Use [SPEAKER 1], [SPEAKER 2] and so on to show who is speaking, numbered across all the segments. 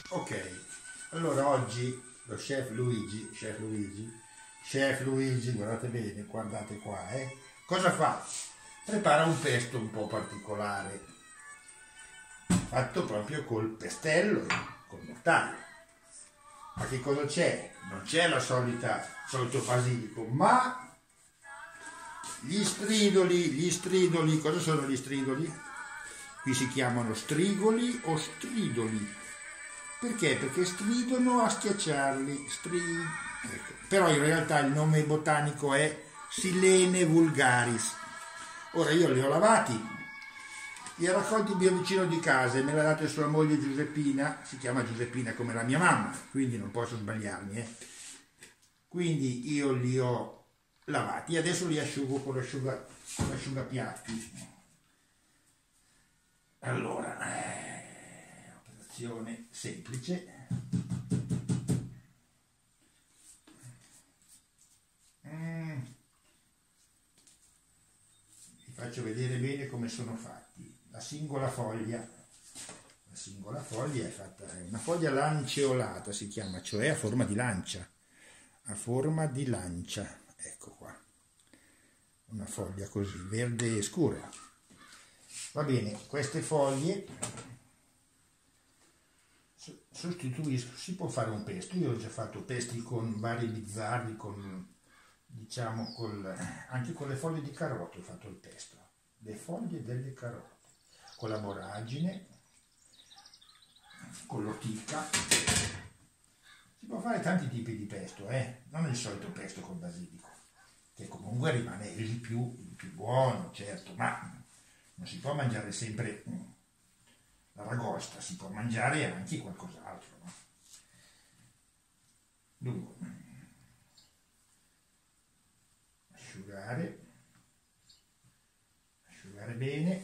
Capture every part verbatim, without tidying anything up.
[SPEAKER 1] Ok, allora oggi lo chef Luigi, chef Luigi, chef Luigi, guardate bene, guardate qua, eh, cosa fa? Prepara un pesto un po' particolare, fatto proprio col pestello, col mortaio. Ma che cosa c'è? Non c'è la solita, solito basilico, ma gli stridoli, gli stridoli, cosa sono gli stridoli? Qui si chiamano strigoli o stridoli. Perché? Perché stridono a schiacciarli, stri... ecco. Però in realtà il nome botanico è Silene vulgaris. Ora io li ho lavati, li ha raccolti il mio vicino di casa e me l'ha dato sua moglie Giuseppina, si chiama Giuseppina come la mia mamma, quindi non posso sbagliarmi. Eh. Quindi io li ho lavati e adesso li asciugo con l'asciuga, con l'asciugapiatti. Allora, eh, operazione semplice. Mm. Vi faccio vedere bene come sono fatti. La singola foglia, la singola foglia è fatta, è una foglia lanceolata si chiama, cioè a forma di lancia, a forma di lancia, ecco qua, una foglia così, verde scura. Va bene, queste foglie sostituisco, si può fare un pesto, io ho già fatto pesti con vari bizzarri, con, diciamo, col, anche con le foglie di carote ho fatto il pesto, le foglie delle carote, con la voragine, con l'ortica, si può fare tanti tipi di pesto, eh? Non il solito pesto col basilico, che comunque rimane il più, il più buono, certo, ma non si può mangiare sempre l'aragosta, si può mangiare anche qualcos'altro, no? Dunque, asciugare, asciugare bene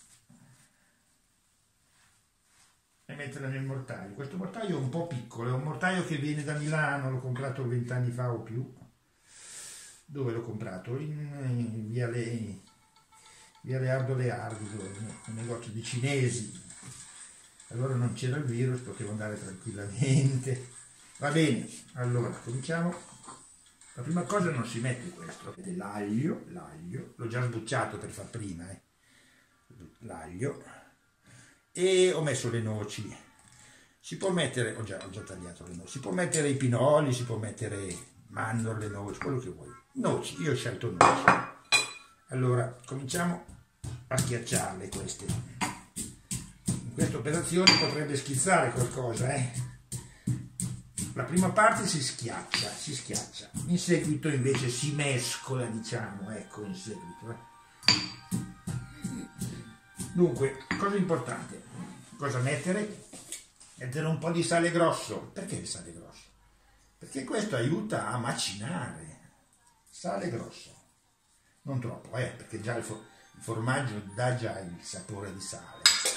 [SPEAKER 1] e metterla nel mortaio. Questo mortaio è un po' piccolo, è un mortaio che viene da Milano, l'ho comprato vent'anni fa o più. Dove l'ho comprato? In, in via Le... via Leardo Leardo, un negozio di cinesi. Allora non c'era il virus, potevo andare tranquillamente. Va bene, allora cominciamo. La prima cosa non si mette questo, è l'aglio, l'aglio, l'ho già sbucciato per far prima, eh. L'aglio, e ho messo le noci. Si può mettere, ho già, ho già tagliato le noci, si può mettere i pinoli, si può mettere mandorle, noci, quello che vuoi. Noci, io ho scelto noci. Allora, cominciamo a schiacciarle queste. In questa operazione potrebbe schizzare qualcosa, eh? La prima parte si schiaccia, si schiaccia. In seguito invece si mescola, diciamo, ecco, in seguito. Eh? Dunque, cosa importante? Cosa mettere? Mettere un po' di sale grosso. Perché il sale grosso? Perché questo aiuta a macinare. Sale grosso. Non troppo, eh, perché già il, for il formaggio dà già il sapore di sale.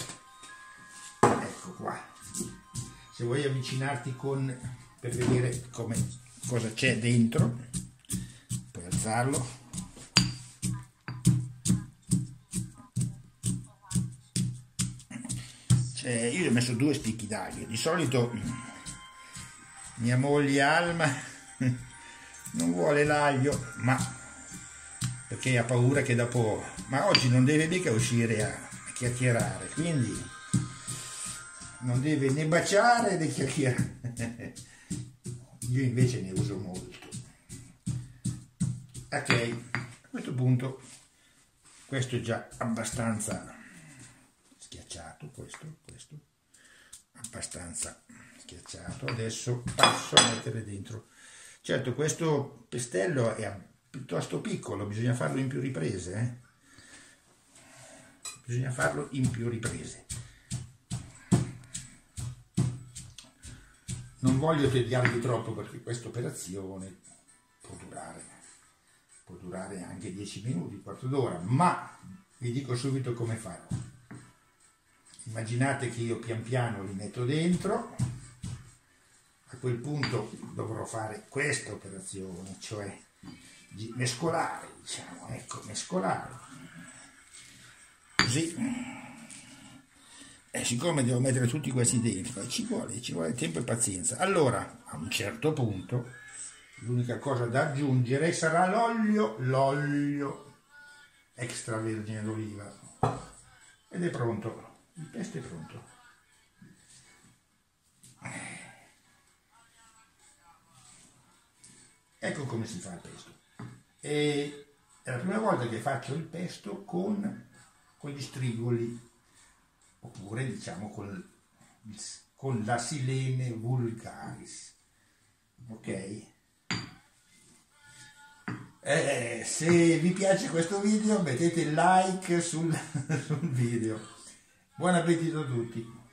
[SPEAKER 1] Ecco qua. Se vuoi avvicinarti con, per vedere come, cosa c'è dentro, puoi alzarlo. Cioè, io gli ho messo due spicchi d'aglio. Di solito mia moglie Alma non vuole l'aglio, ma perché ha paura che dopo, ma oggi non deve mica uscire a chiacchierare, quindi non deve né baciare né chiacchierare. Io invece ne uso molto. Ok, a questo punto questo è già abbastanza schiacciato, questo, questo abbastanza schiacciato. Adesso passo a mettere dentro. Certo, questo pestello è piuttosto piccolo, bisogna farlo in più riprese, eh? Bisogna farlo in più riprese. Non voglio tediarvi troppo perché questa operazione può durare, può durare anche dieci minuti, quarto d'ora, ma vi dico subito come farò. Immaginate che io pian piano li metto dentro, a quel punto dovrò fare questa operazione, cioè di mescolare, diciamo, ecco, mescolare, così E siccome devo mettere tutti questi dentro, ci vuole, ci vuole tempo e pazienza. Allora, a un certo punto, l'unica cosa da aggiungere sarà l'olio, l'olio extravergine d'oliva. Ed è pronto, il pesto è pronto. Ecco come si fa il pesto. E è la prima volta che faccio il pesto con, con gli strigoli, oppure diciamo con, con la Silene vulgaris. Ok? Eh, se vi piace questo video mettete like sul, sul video. Buon appetito a tutti!